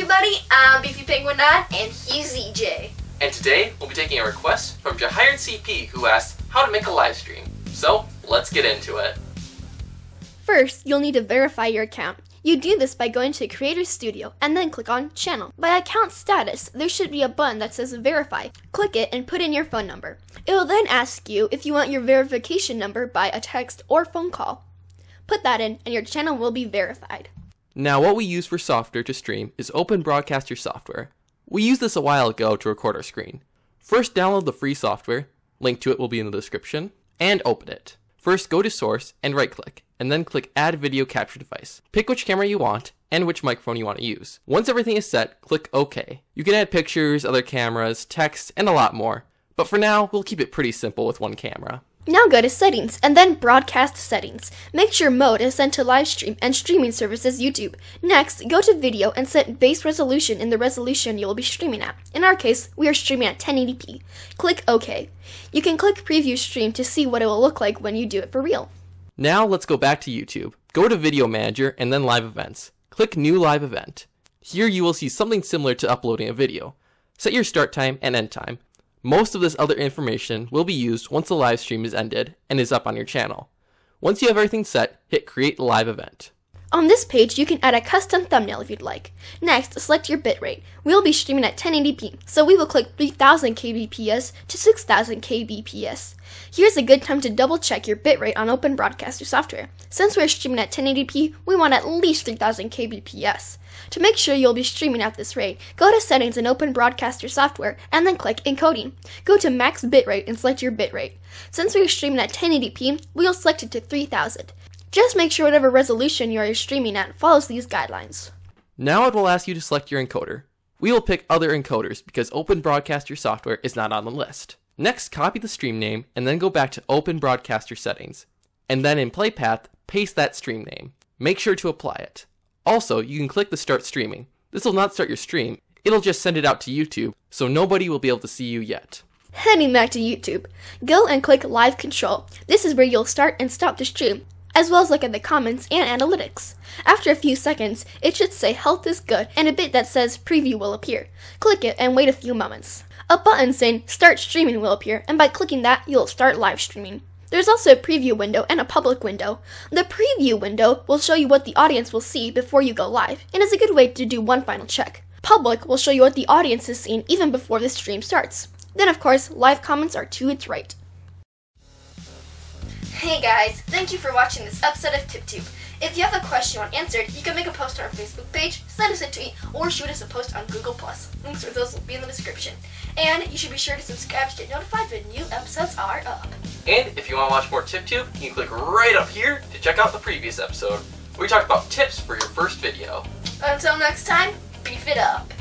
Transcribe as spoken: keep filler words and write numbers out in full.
everybody, I'm Beefy Penguin nine, and he's Z Jay. And today, we'll be taking a request from J Hired C P who asked how to make a live stream. So, let's get into it. First, you'll need to verify your account. You do this by going to Creator Studio and then click on Channel. By account status, there should be a button that says Verify. Click it and put in your phone number. It will then ask you if you want your verification number by a text or phone call. Put that in and your channel will be verified. Now, what we use for software to stream is Open Broadcaster software. We used this a while ago to record our screen. First, download the free software, link to it will be in the description, and open it. First, go to Source and right-click, and then click Add Video Capture Device. Pick which camera you want and which microphone you want to use. Once everything is set, click OK. You can add pictures, other cameras, text, and a lot more. But for now, we'll keep it pretty simple with one camera. Now go to Settings, and then Broadcast Settings. Make sure mode is set to live stream and streaming services YouTube. Next, go to Video and set base resolution in the resolution you will be streaming at. In our case, we are streaming at ten eighty p. Click OK. You can click Preview Stream to see what it will look like when you do it for real. Now let's go back to YouTube. Go to Video Manager and then Live Events. Click New Live Event. Here you will see something similar to uploading a video. Set your start time and end time. Most of this other information will be used once the live stream is ended and is up on your channel. Once you have everything set, hit Create Live Event. On this page, you can add a custom thumbnail if you'd like. Next, select your bitrate. We will be streaming at ten eighty p, so we will click three thousand k b p s to six thousand k b p s. Here's a good time to double check your bitrate on Open Broadcaster software. Since we're streaming at ten eighty p, we want at least three thousand k b p s. To make sure you'll be streaming at this rate, go to Settings in Open Broadcaster software and then click Encoding. Go to Max Bitrate and select your bitrate. Since we're streaming at ten eighty p, we will select it to three thousand. Just make sure whatever resolution you are streaming at follows these guidelines. Now it will ask you to select your encoder. We will pick other encoders because Open Broadcaster software is not on the list. Next, copy the stream name and then go back to Open Broadcaster settings. And then in Play Path, paste that stream name. Make sure to apply it. Also, you can click the Start Streaming. This will not start your stream, it'll just send it out to YouTube, so nobody will be able to see you yet. Heading back to YouTube, go and click Live Control. This is where you'll start and stop the stream, as well as look at the comments and analytics. After a few seconds, it should say health is good and a bit that says preview will appear. Click it and wait a few moments. A button saying start streaming will appear, and by clicking that, you'll start live streaming. There's also a preview window and a public window. The preview window will show you what the audience will see before you go live, and is a good way to do one final check. Public will show you what the audience is seeing even before the stream starts. Then of course, live comments are to its right. Hey guys, thank you for watching this episode of TipTube. If you have a question you want answered, you can make a post on our Facebook page, send us a tweet, or shoot us a post on Google plus. Links for those will be in the description. And you should be sure to subscribe to get notified when new episodes are up. And if you want to watch more TipTube, you can click right up here to check out the previous episode, where we talked about tips for your first video. Until next time, beef it up.